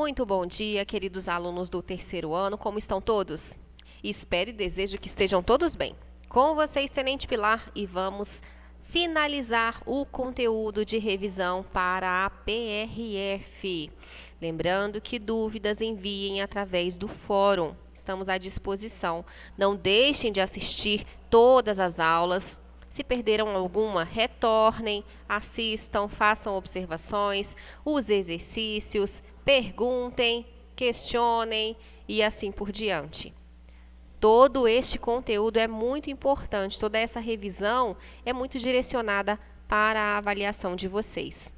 Muito bom dia, queridos alunos do terceiro ano, como estão todos? Espero e desejo que estejam todos bem. Com vocês, Tenente Pilar, e vamos finalizar o conteúdo de revisão para a PRF. Lembrando que dúvidas enviem através do fórum. Estamos à disposição. Não deixem de assistir todas as aulas. Se perderam alguma, retornem, assistam, façam observações, os exercícios, perguntem, questionem e assim por diante. Todo este conteúdo é muito importante, toda essa revisão é muito direcionada para a avaliação de vocês.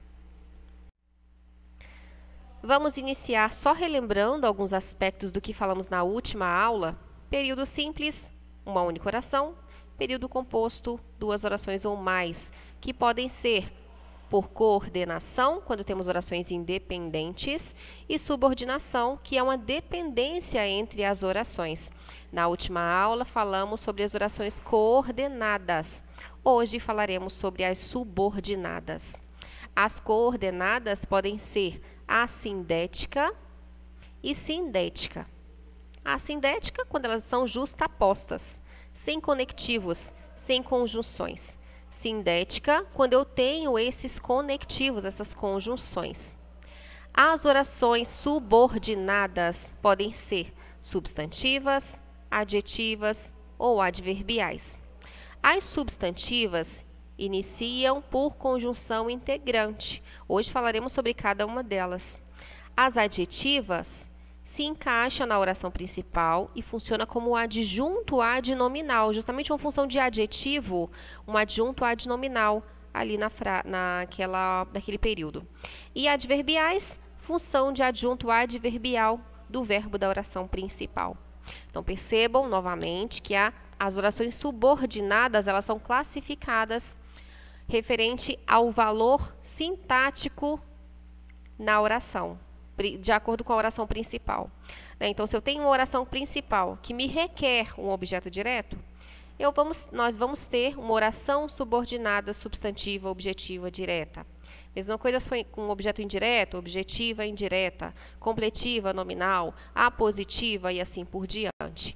Vamos iniciar só relembrando alguns aspectos do que falamos na última aula. Período simples, uma única oração. Período composto, duas orações ou mais, que podem ser por coordenação, quando temos orações independentes, e subordinação, que é uma dependência entre as orações. Na última aula, falamos sobre as orações coordenadas. Hoje falaremos sobre as subordinadas. As coordenadas podem ser assindética e sindética. A assindética, quando elas são justapostas, sem conectivos, sem conjunções. Sindética, quando eu tenho esses conectivos, essas conjunções. As orações subordinadas podem ser substantivas, adjetivas ou adverbiais. As substantivas iniciam por conjunção integrante. Hoje falaremos sobre cada uma delas. As adjetivas se encaixa na oração principal e funciona como adjunto adnominal, justamente uma função de adjetivo, um adjunto adnominal ali naquele período. E adverbiais, função de adjunto adverbial do verbo da oração principal. Então, percebam novamente que as orações subordinadas, elas são classificadas referente ao valor sintático na oração, de acordo com a oração principal. Então, se eu tenho uma oração principal que me requer um objeto direto, nós vamos ter uma oração subordinada, substantiva, objetiva, direta. Mesma coisa se for com objeto indireto, objetiva, indireta, completiva, nominal, apositiva e assim por diante.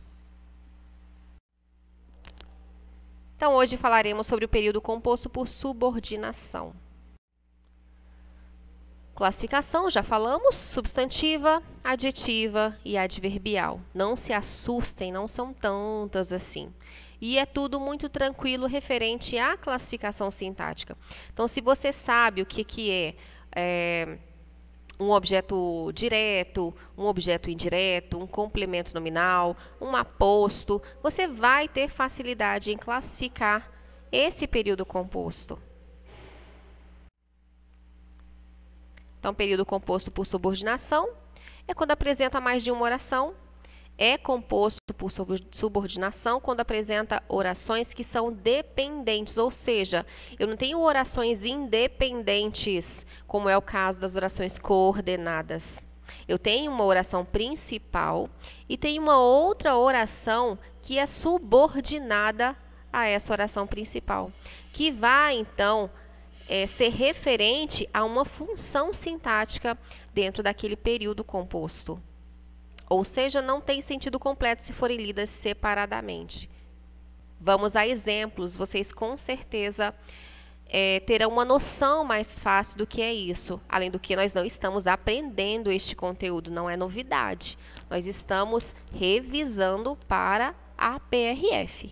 Então, hoje falaremos sobre o período composto por subordinação. Classificação, já falamos, substantiva, adjetiva e adverbial. Não se assustem, não são tantas assim. E é tudo muito tranquilo referente à classificação sintática. Então, se você sabe o que é um objeto direto, um objeto indireto, um complemento nominal, um aposto, você vai ter facilidade em classificar esse período composto. Então, período composto por subordinação é quando apresenta mais de uma oração. É composto por subordinação quando apresenta orações que são dependentes, ou seja, eu não tenho orações independentes, como é o caso das orações coordenadas. Eu tenho uma oração principal e tenho uma outra oração que é subordinada a essa oração principal, que vai, então, ser referente a uma função sintática dentro daquele período composto. Ou seja, não tem sentido completo se forem lidas separadamente. Vamos a exemplos, vocês com certeza terão uma noção mais fácil do que é isso. Além do que nós não estamos aprendendo este conteúdo, não é novidade. Nós estamos revisando para a PRF.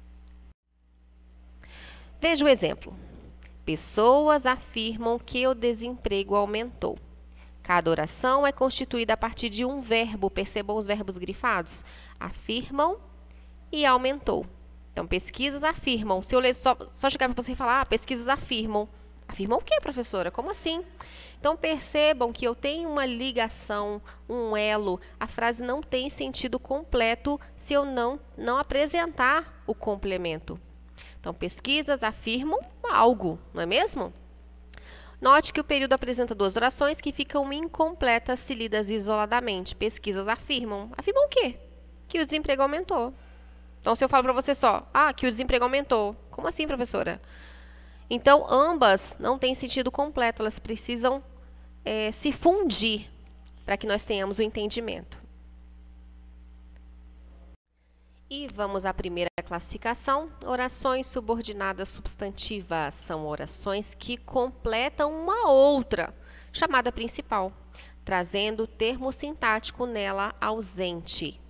Veja o exemplo. Pessoas afirmam que o desemprego aumentou. Cada oração é constituída a partir de um verbo. Percebam os verbos grifados? Afirmam e aumentou. Então, pesquisas afirmam. Se eu ler só chegar para você e falar, pesquisas afirmam. Afirmam o quê, professora? Como assim? Então, percebam que eu tenho uma ligação, um elo. A frase não tem sentido completo se eu não apresentar o complemento. Então, pesquisas afirmam algo, não é mesmo? Note que o período apresenta duas orações que ficam incompletas se lidas isoladamente. Pesquisas afirmam. Afirmam o quê? Que o desemprego aumentou. Então, se eu falo para você só, que o desemprego aumentou. Como assim, professora? Então, ambas não têm sentido completo. Elas precisam se fundir para que nós tenhamos o entendimento. E vamos à primeira classificação. Orações subordinadas substantivas são orações que completam uma outra, chamada principal, trazendo o termo sintático nela ausente.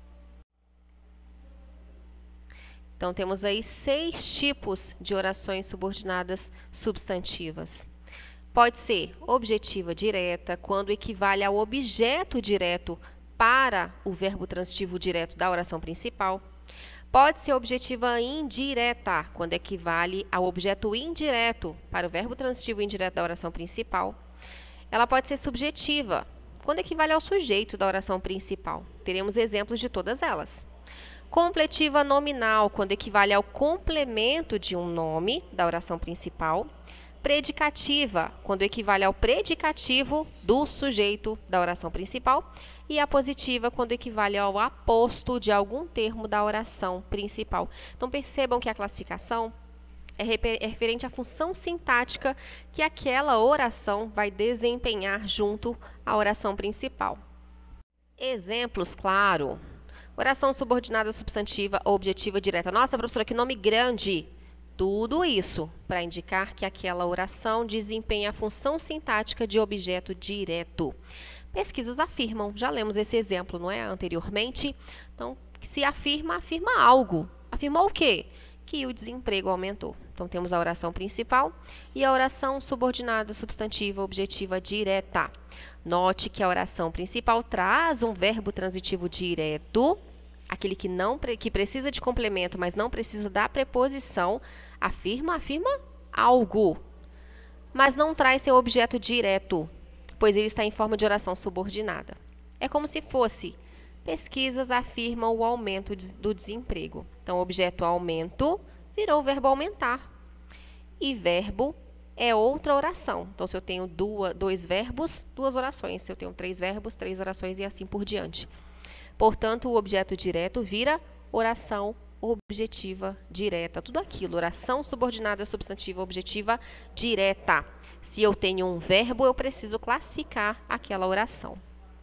Então, temos aí 6 tipos de orações subordinadas substantivas. Pode ser objetiva direta, quando equivale ao objeto direto para o verbo transitivo direto da oração principal. Pode ser objetiva indireta, quando equivale ao objeto indireto para o verbo transitivo indireto da oração principal. Ela pode ser subjetiva, quando equivale ao sujeito da oração principal. Teremos exemplos de todas elas. Completiva nominal, quando equivale ao complemento de um nome da oração principal. Predicativa, quando equivale ao predicativo do sujeito da oração principal. E a positiva, quando equivale ao aposto de algum termo da oração principal. Então, percebam que a classificação é referente à função sintática que aquela oração vai desempenhar junto à oração principal. Exemplos, claro. Oração subordinada substantiva ou objetiva direta. Nossa, professora, que nome grande! Tudo isso para indicar que aquela oração desempenha a função sintática de objeto direto. Pesquisas afirmam, já lemos esse exemplo, não é, anteriormente? Então, se afirma, afirma algo. Afirmou o quê? Que o desemprego aumentou. Então, temos a oração principal e a oração subordinada substantiva objetiva direta. Note que a oração principal traz um verbo transitivo direto, aquele que precisa de complemento, mas não precisa da preposição, afirma algo, mas não traz seu objeto direto, pois ele está em forma de oração subordinada. É como se fosse: pesquisas afirmam o aumento do desemprego. Então, o objeto aumento virou o verbo aumentar. E verbo é outra oração. Então, se eu tenho dois verbos, 2 orações. Se eu tenho 3 verbos, 3 orações e assim por diante. Portanto, o objeto direto vira oração objetiva direta. Tudo aquilo, oração subordinada substantiva objetiva direta. Se eu tenho um verbo, eu preciso classificar aquela oração.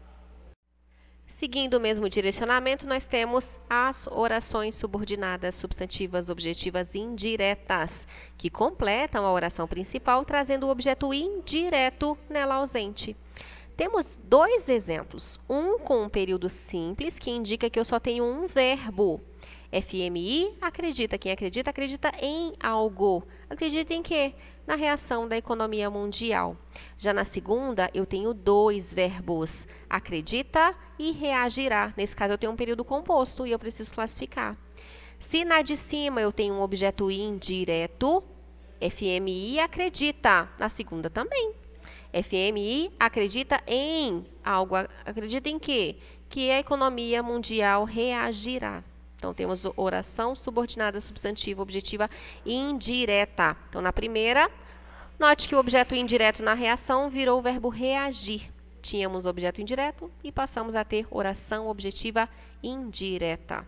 Seguindo o mesmo direcionamento, nós temos as orações subordinadas substantivas objetivas indiretas, que completam a oração principal, trazendo o objeto indireto nela ausente. Temos 2 exemplos, um com um período simples, que indica que eu só tenho um verbo. FMI, acredita. Quem acredita, acredita em algo. Acredita em quê? Na reação da economia mundial. Já na segunda, eu tenho 2 verbos, acredita e reagirá. Nesse caso, eu tenho um período composto e eu preciso classificar. Se na de cima eu tenho um objeto indireto, FMI acredita. Na segunda também. FMI acredita em algo. Acredita em quê? Que a economia mundial reagirá. Então, temos oração subordinada substantiva objetiva indireta. Então, na primeira, note que o objeto indireto na reação virou o verbo reagir. Tínhamos objeto indireto e passamos a ter oração objetiva indireta.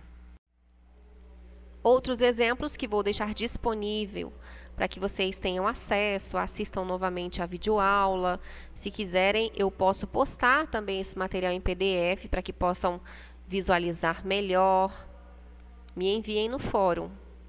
Outros exemplos que vou deixar disponível para que vocês tenham acesso, assistam novamente a videoaula. Se quiserem, eu posso postar também esse material em PDF para que possam visualizar melhor. Me enviem no fórum.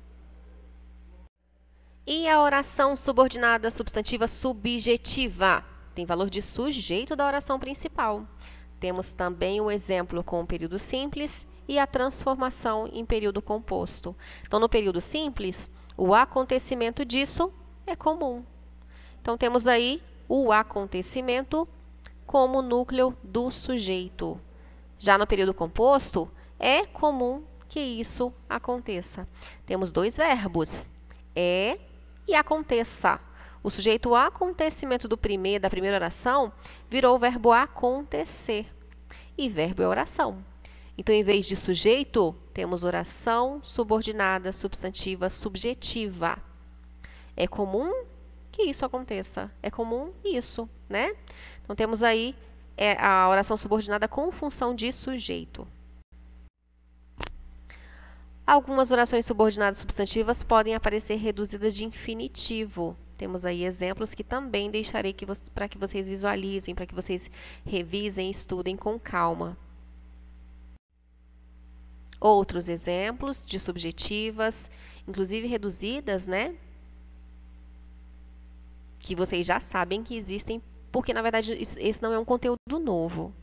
E a oração subordinada substantiva subjetiva tem valor de sujeito da oração principal. Temos também o exemplo com o período simples e a transformação em período composto. Então, no período simples, o acontecimento disso é comum. Então, temos aí o acontecimento como núcleo do sujeito. Já no período composto, é comum que isso aconteça. Temos 2 verbos, é e aconteça. O sujeito acontecimento da primeira oração virou o verbo acontecer. E verbo é oração. Então, em vez de sujeito, temos oração subordinada substantiva subjetiva. É comum que isso aconteça. É comum isso, né? Então, temos aí a oração subordinada com função de sujeito. Algumas orações subordinadas substantivas podem aparecer reduzidas de infinitivo. Temos aí exemplos que também deixarei para que vocês visualizem, para que vocês revisem e estudem com calma. Outros exemplos de subjetivas, inclusive reduzidas, né? Que vocês já sabem que existem, porque na verdade esse não é um conteúdo novo.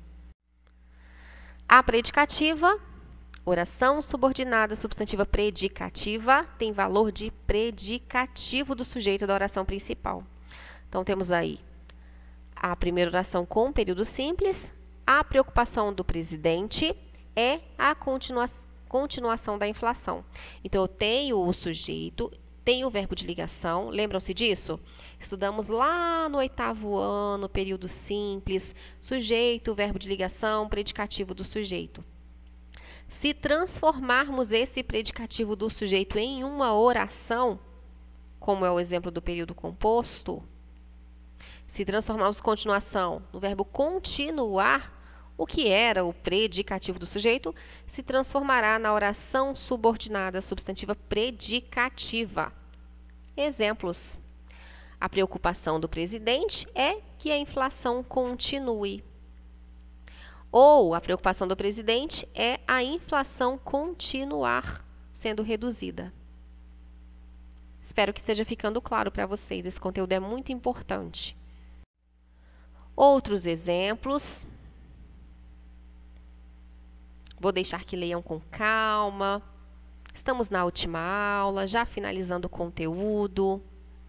A predicativa, oração subordinada substantiva predicativa, tem valor de predicativo do sujeito da oração principal. Então, temos aí a primeira oração com período simples, a preocupação do presidente é a continuação da inflação. Então, eu tenho o sujeito, tenho o verbo de ligação, lembram-se disso? Estudamos lá no 8º ano, período simples, sujeito, verbo de ligação, predicativo do sujeito. Se transformarmos esse predicativo do sujeito em uma oração, como é o exemplo do período composto, se transformarmos continuação no verbo continuar, o que era o predicativo do sujeito se transformará na oração subordinada substantiva predicativa. Exemplos. A preocupação do presidente é que a inflação continue. Ou a preocupação do presidente é a inflação continuar sendo reduzida. Espero que esteja ficando claro para vocês. Esse conteúdo é muito importante. Outros exemplos. Vou deixar que leiam com calma. Estamos na última aula, já finalizando o conteúdo.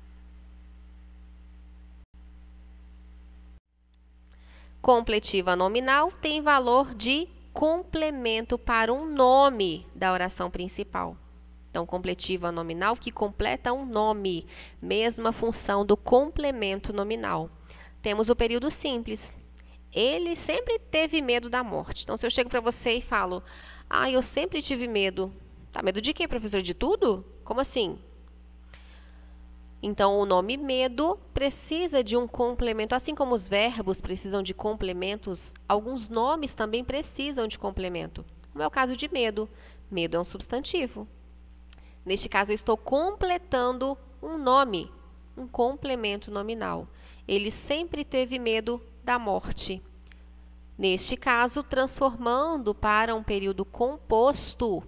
Completiva nominal tem valor de complemento para um nome da oração principal. Então, completiva nominal que completa um nome, mesma função do complemento nominal. Temos o período simples. Ele sempre teve medo da morte. Então, se eu chego para você e falo, eu sempre tive medo. Tá, medo de quê, professor? De tudo? Como assim? Então, o nome medo precisa de um complemento. Assim como os verbos precisam de complementos, alguns nomes também precisam de complemento. Como é o caso de medo. Medo é um substantivo. Neste caso, eu estou completando um nome, um complemento nominal. Ele sempre teve medo da morte. Neste caso, transformando para um período composto,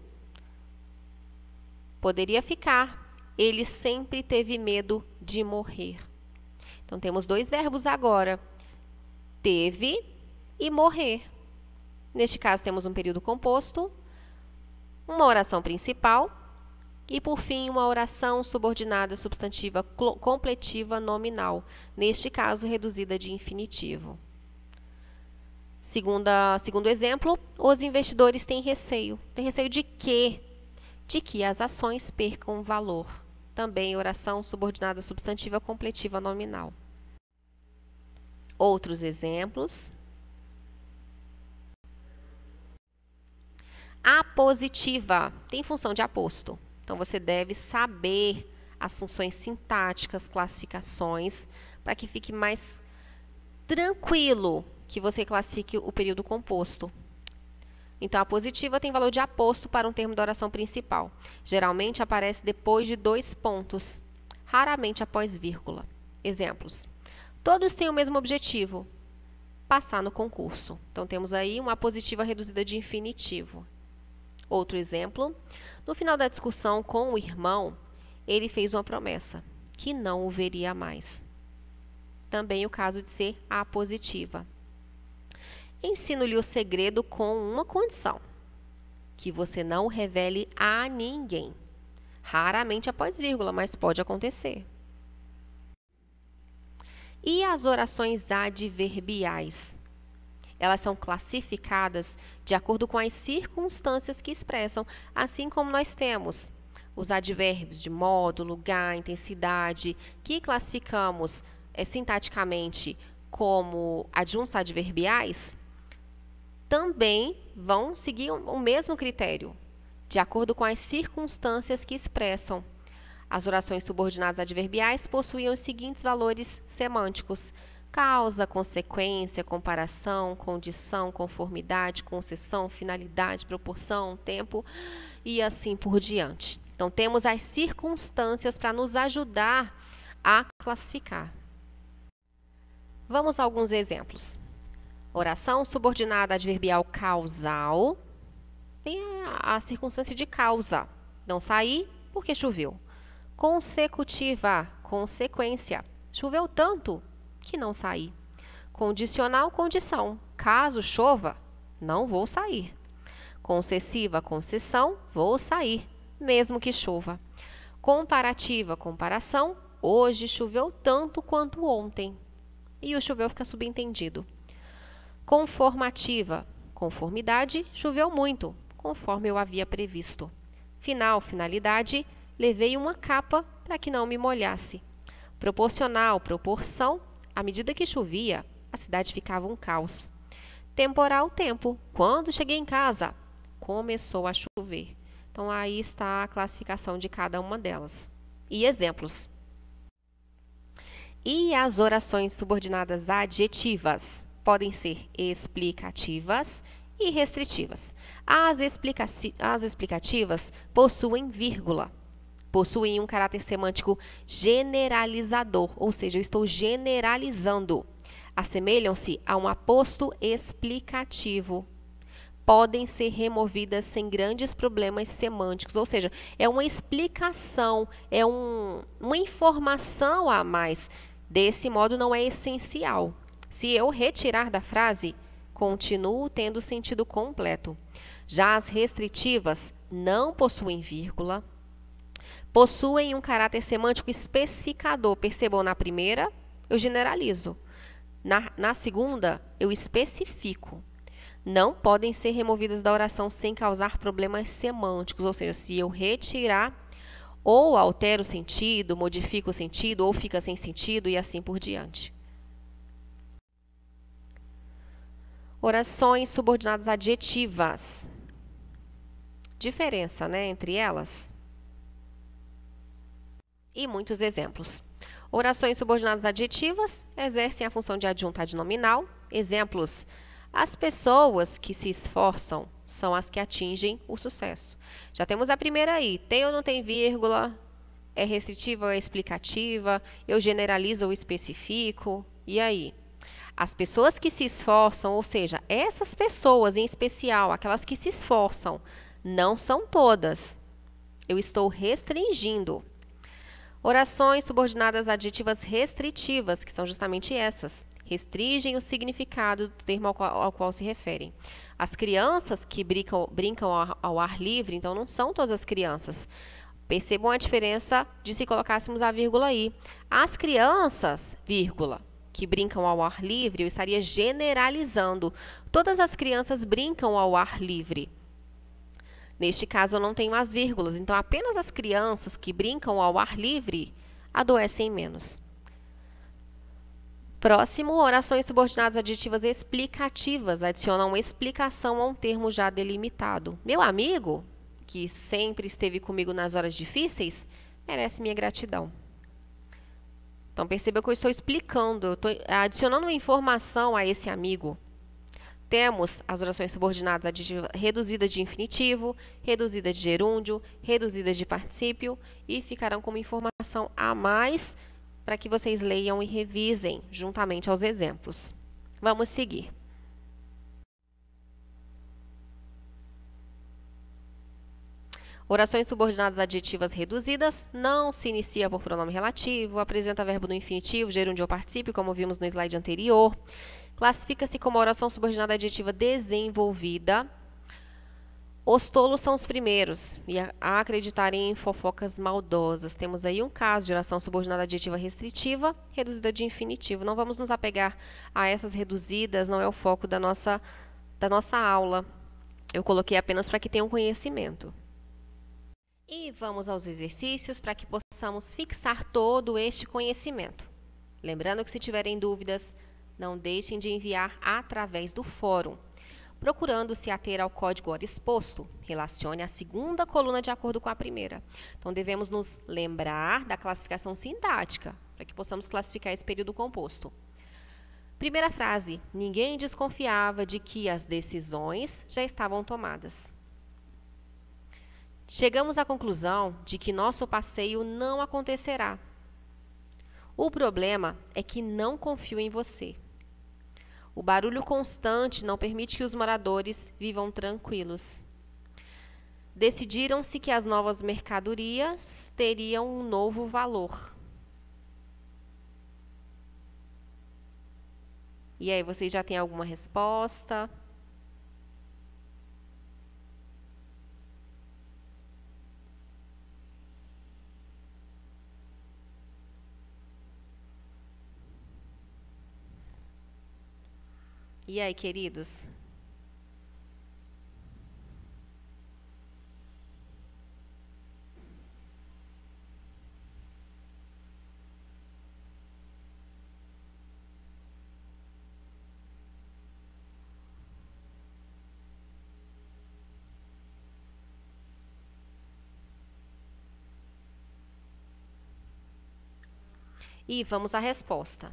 poderia ficar: ele sempre teve medo de morrer. Então, temos dois verbos agora, teve e morrer. Neste caso, temos um período composto, uma oração principal e, por fim, uma oração subordinada substantiva completiva nominal, neste caso, reduzida de infinitivo. Segundo exemplo, os investidores têm receio. Tem receio de quê? De que as ações percam valor. Também oração subordinada substantiva completiva nominal. Outros exemplos. Apositiva tem função de aposto. Então, você deve saber as funções sintáticas, classificações, para que fique mais tranquilo que você classifique o período composto. Então, a positiva tem valor de aposto para um termo da oração principal. Geralmente aparece depois de 2 pontos, raramente após vírgula. Exemplos. Todos têm o mesmo objetivo, passar no concurso. Então, temos aí uma positiva reduzida de infinitivo. Outro exemplo. No final da discussão com o irmão, ele fez uma promessa, que não o veria mais. Também o caso de ser apositiva. Ensino-lhe o segredo com uma condição, que você não o revele a ninguém. Raramente após vírgula, mas pode acontecer. E as orações adverbiais? Elas são classificadas de acordo com as circunstâncias que expressam, assim como nós temos os advérbios de modo, lugar, intensidade, que classificamos sintaticamente como adjuntos adverbiais, também vão seguir o mesmo critério, de acordo com as circunstâncias que expressam. As orações subordinadas adverbiais possuíam os seguintes valores semânticos: causa, consequência, comparação, condição, conformidade, concessão, finalidade, proporção, tempo e assim por diante. Então, temos as circunstâncias para nos ajudar a classificar. Vamos a alguns exemplos. Oração subordinada adverbial causal tem a circunstância de causa. Não saí porque choveu. Consecutiva, consequência. Choveu tanto que não saí. Condicional, condição. Caso chova, não vou sair. Concessiva, concessão, vou sair, mesmo que chova. Comparativa, comparação. Hoje choveu tanto quanto ontem. E o choveu fica subentendido. Conformativa, conformidade, choveu muito, conforme eu havia previsto. Final, finalidade, levei uma capa para que não me molhasse. Proporcional, proporção, à medida que chovia, a cidade ficava um caos. Temporal, tempo, quando cheguei em casa, começou a chover. Então, aí está a classificação de cada uma delas. E exemplos. E as orações subordinadas adjetivas podem ser explicativas e restritivas. As explicativas possuem vírgula, possuem um caráter semântico generalizador, ou seja, eu estou generalizando. Assemelham-se a um aposto explicativo. Podem ser removidas sem grandes problemas semânticos, ou seja, é uma explicação, é uma informação a mais. Desse modo, não é essencial. Se eu retirar da frase, continuo tendo sentido completo. Já as restritivas não possuem vírgula, possuem um caráter semântico especificador. Percebam, na primeira, eu generalizo. Na segunda, eu especifico. Não podem ser removidas da oração sem causar problemas semânticos, ou seja, se eu retirar, ou altera o sentido, modifica o sentido, ou fica sem sentido e assim por diante. Orações subordinadas adjetivas. Diferença, né, entre elas? E muitos exemplos. Orações subordinadas adjetivas exercem a função de adjunto adnominal. Exemplos. As pessoas que se esforçam são as que atingem o sucesso. Já temos a primeira aí. Tem ou não tem vírgula? É restritiva ou é explicativa? Eu generalizo ou especifico? E aí? As pessoas que se esforçam, ou seja, essas pessoas em especial, aquelas que se esforçam, não são todas. Eu estou restringindo. Orações subordinadas adjetivas restritivas, que são justamente essas. Restringem o significado do termo ao qual se referem. As crianças que brincam ao ar livre, então não são todas as crianças. Percebam a diferença de se colocássemos a vírgula aí. As crianças, vírgula, que brincam ao ar livre, eu estaria generalizando. Todas as crianças brincam ao ar livre. Neste caso, eu não tenho as vírgulas, então apenas as crianças que brincam ao ar livre adoecem menos. Próximo, orações subordinadas adjetivas explicativas adicionam uma explicação a um termo já delimitado. Meu amigo, que sempre esteve comigo nas horas difíceis, merece minha gratidão. Então, perceba que eu estou explicando, eu estou adicionando uma informação a esse amigo. Temos as orações subordinadas adjetivas reduzidas de infinitivo, reduzida de gerúndio, reduzida de particípio e ficarão como informação a mais para que vocês leiam e revisem juntamente aos exemplos. Vamos seguir. Orações subordinadas adjetivas reduzidas não se inicia por pronome relativo, apresenta verbo no infinitivo, gerúndio ou particípio, como vimos no slide anterior. Classifica-se como oração subordinada adjetiva desenvolvida. Os tolos são os primeiros a acreditarem em fofocas maldosas. Temos aí um caso de oração subordinada adjetiva restritiva, reduzida de infinitivo. Não vamos nos apegar a essas reduzidas, não é o foco da nossa aula. Eu coloquei apenas para que tenham conhecimento. E vamos aos exercícios para que possamos fixar todo este conhecimento. Lembrando que se tiverem dúvidas, não deixem de enviar através do fórum. Procurando se ater ao código ora exposto, relacione a segunda coluna de acordo com a primeira. Então, devemos nos lembrar da classificação sintática, para que possamos classificar esse período composto. Primeira frase, ninguém desconfiava de que as decisões já estavam tomadas. Chegamos à conclusão de que nosso passeio não acontecerá. O problema é que não confio em você. O barulho constante não permite que os moradores vivam tranquilos. Decidiram-se que as novas mercadorias teriam um novo valor. E aí, vocês já têm alguma resposta? E aí, queridos? E vamos à resposta.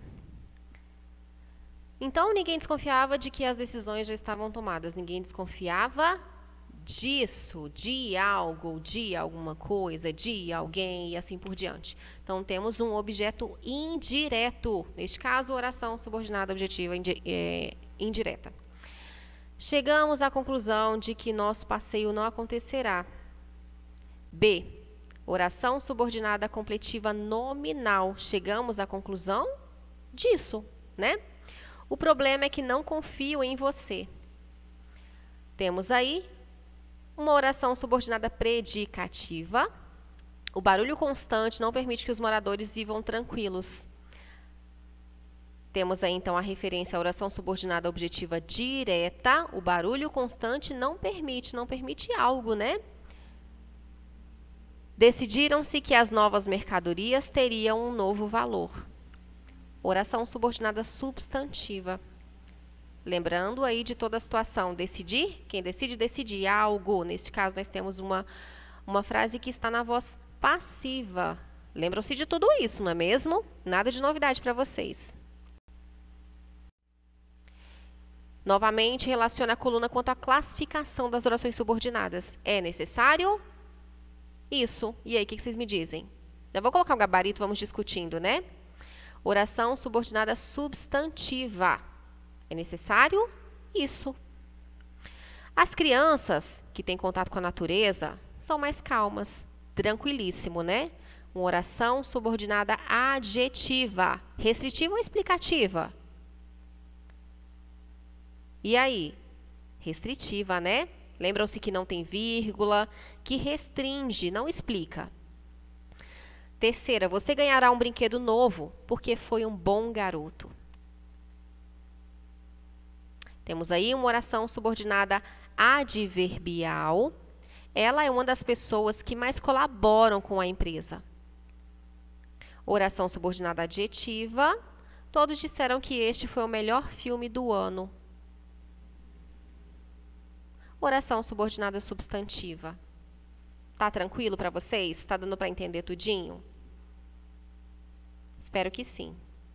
Então, ninguém desconfiava de que as decisões já estavam tomadas. Ninguém desconfiava disso, de algo, de alguma coisa, de alguém e assim por diante. Então, temos um objeto indireto. Neste caso, oração subordinada objetiva indireta. Chegamos à conclusão de que nosso passeio não acontecerá. B. Oração subordinada completiva nominal. Chegamos à conclusão disso, né? O problema é que não confio em você. Temos aí uma oração subordinada predicativa. O barulho constante não permite que os moradores vivam tranquilos. Temos aí, então, a referência à oração subordinada objetiva direta. O barulho constante não permite algo, né? Decidiram-se que as novas mercadorias teriam um novo valor. Oração subordinada substantiva. Lembrando aí de toda a situação, decidir, quem decide, decidir algo. Neste caso, nós temos uma frase que está na voz passiva. Lembram-se de tudo isso, não é mesmo? Nada de novidade para vocês. Novamente, relaciona a coluna quanto à classificação das orações subordinadas. É necessário? Isso. E aí, o que vocês me dizem? Já vou colocar um gabarito, vamos discutindo, né? Oração subordinada substantiva. É necessário? Isso. As crianças que têm contato com a natureza são mais calmas. Tranquilíssimo, né? Uma oração subordinada adjetiva. Restritiva ou explicativa? E aí? Restritiva, né? Lembram-se que não tem vírgula, que restringe, não explica. Terceira, você ganhará um brinquedo novo porque foi um bom garoto. Temos aí uma oração subordinada adverbial. Ela é uma das pessoas que mais colaboram com a empresa. Oração subordinada adjetiva. Todos disseram que este foi o melhor filme do ano. Oração subordinada substantiva. Tá tranquilo para vocês? Está dando para entender tudinho? Espero que sim.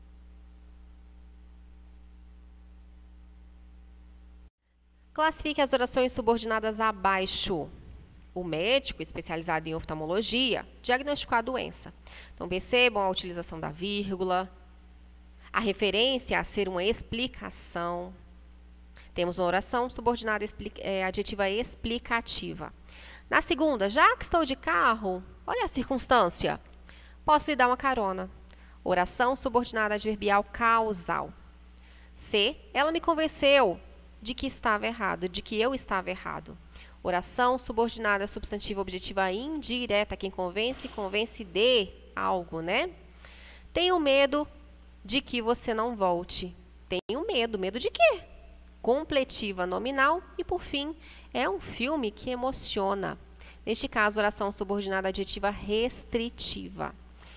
Classifique as orações subordinadas abaixo. O médico, especializado em oftalmologia, diagnosticou a doença. Então, percebam a utilização da vírgula, a referência a ser uma explicação. Temos uma oração subordinada adjetiva explicativa. Na segunda, já que estou de carro, olha a circunstância, posso lhe dar uma carona. Oração subordinada adverbial causal. C, ela me convenceu de que estava errado, de que eu estava errado. Oração subordinada substantiva objetiva indireta. Quem convence, convence de algo, né? Tenho medo de que você não volte. Tenho medo. Medo de quê? Completiva nominal. E, por fim, é um filme que emociona. Neste caso, oração subordinada adjetiva restritiva.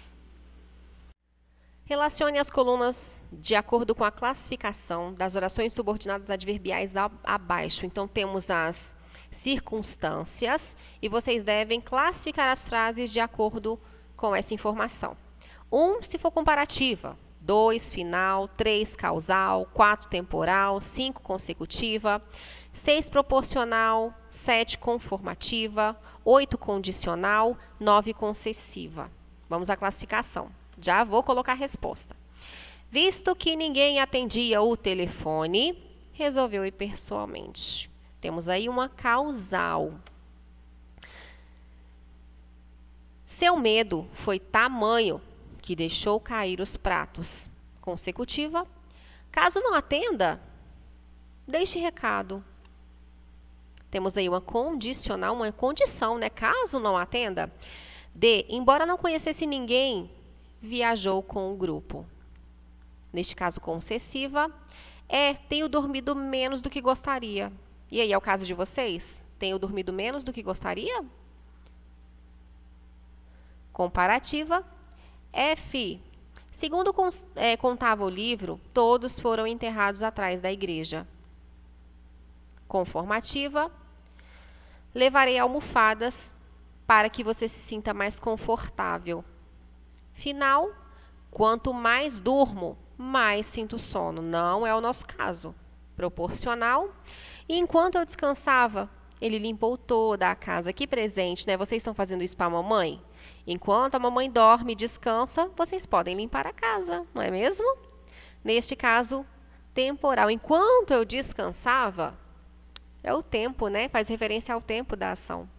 Relacione as colunas de acordo com a classificação das orações subordinadas adverbiais abaixo. Então, temos as circunstâncias e vocês devem classificar as frases de acordo com essa informação. 1, se for comparativa. 2, final. 3, causal. 4, temporal. 5, consecutiva. 6, proporcional. 7, conformativa. 8, condicional. 9, concessiva. Vamos à classificação. Já vou colocar a resposta. Visto que ninguém atendia o telefone, resolveu ir pessoalmente. Temos aí uma causal. Seu medo foi tamanho que deixou cair os pratos. Consecutiva. Caso não atenda, deixe recado. Temos aí uma condicional, uma condição, né? Caso não atenda. D. Embora não conhecesse ninguém, viajou com o grupo. Neste caso, concessiva. E. Tenho dormido menos do que gostaria. E aí, é o caso de vocês? Tenho dormido menos do que gostaria? Comparativa. F. Segundo contava o livro, todos foram enterrados atrás da igreja. Conformativa. Levarei almofadas para que você se sinta mais confortável. Final. Quanto mais durmo, mais sinto sono. Não é o nosso caso. Proporcional. E enquanto eu descansava, ele limpou toda a casa. Aqui presente, né? Vocês estão fazendo isso para a mamãe? Enquanto a mamãe dorme e descansa, vocês podem limpar a casa, não é mesmo? Neste caso, temporal. Enquanto eu descansava, é o tempo, né? Faz referência ao tempo da ação.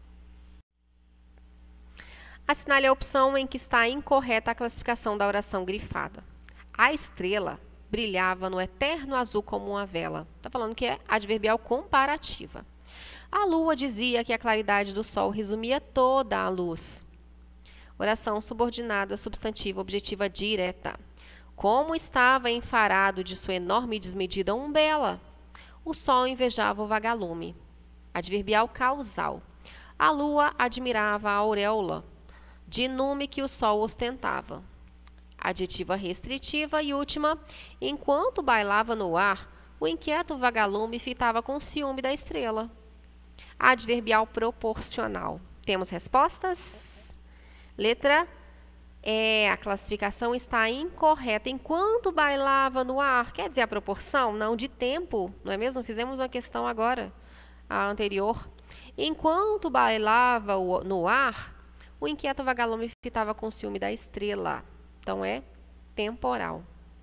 Assinale a opção em que está incorreta a classificação da oração grifada. A estrela brilhava no eterno azul como uma vela. Está falando que é adverbial comparativa. A lua dizia que a claridade do sol resumia toda a luz. Oração subordinada, substantiva, objetiva direta. Como estava enfarado de sua enorme e desmedida umbela, o sol invejava o vagalume. Adverbial causal. A lua admirava a auréola de nume que o sol ostentava. Adjetiva restritiva e última. Enquanto bailava no ar, o inquieto vagalume fitava com ciúme da estrela. Adverbial proporcional. Temos respostas? Letra E. A classificação está incorreta. Enquanto bailava no ar, quer dizer a proporção? Não, de tempo, não é mesmo? Fizemos uma questão agora, a anterior. Enquanto bailava no ar, o inquieto vagalume fitava com ciúme da estrela. Então, é temporal.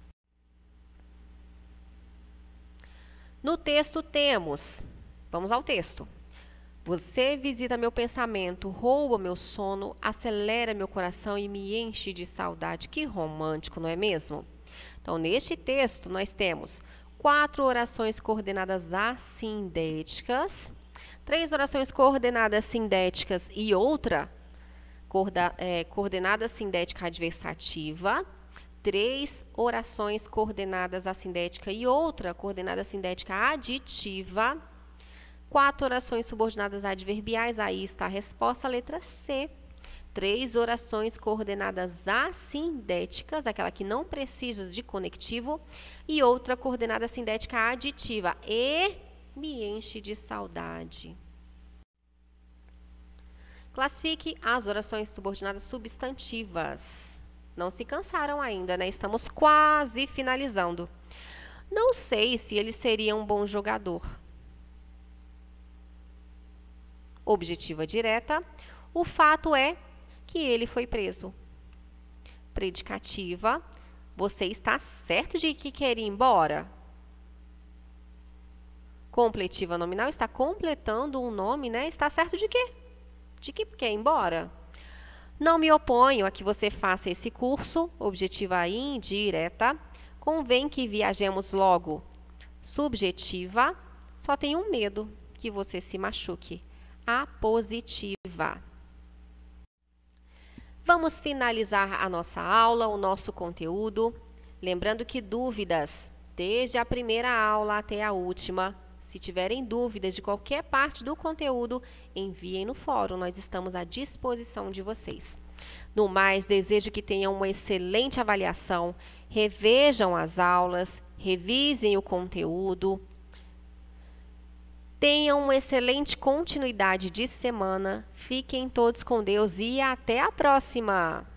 No texto temos, vamos ao texto. Você visita meu pensamento, rouba meu sono, acelera meu coração e me enche de saudade. Que romântico, não é mesmo? Então, neste texto, nós temos 4 orações coordenadas assindéticas, 3 orações coordenadas sindéticas e outra coordenada sindética adversativa, 3 orações coordenadas assindética e outra coordenada sindética aditiva, 4 orações subordinadas adverbiais, aí está a resposta, a letra C. 3 orações coordenadas assindéticas, aquela que não precisa de conectivo, e outra coordenada sindética aditiva, e me enche de saudade. Classifique as orações subordinadas substantivas. Não se cansaram ainda, né? Estamos quase finalizando. Não sei se ele seria um bom jogador. Objetiva direta. O fato é que ele foi preso. Predicativa. Você está certo de que quer ir embora? Completiva nominal. Está completando um nome, né? Está certo de quê? De que quer ir embora? Não me oponho a que você faça esse curso. Objetiva indireta. Convém que viajemos logo. Subjetiva. Só tenho um medo que você se machuque. Apositiva. Vamos finalizar a nossa aula, o nosso conteúdo. Lembrando que dúvidas, desde a primeira aula até a última, se tiverem dúvidas de qualquer parte do conteúdo, enviem no fórum, nós estamos à disposição de vocês. No mais, desejo que tenham uma excelente avaliação, revejam as aulas, revisem o conteúdo, tenham uma excelente continuidade de semana, fiquem todos com Deus e até a próxima!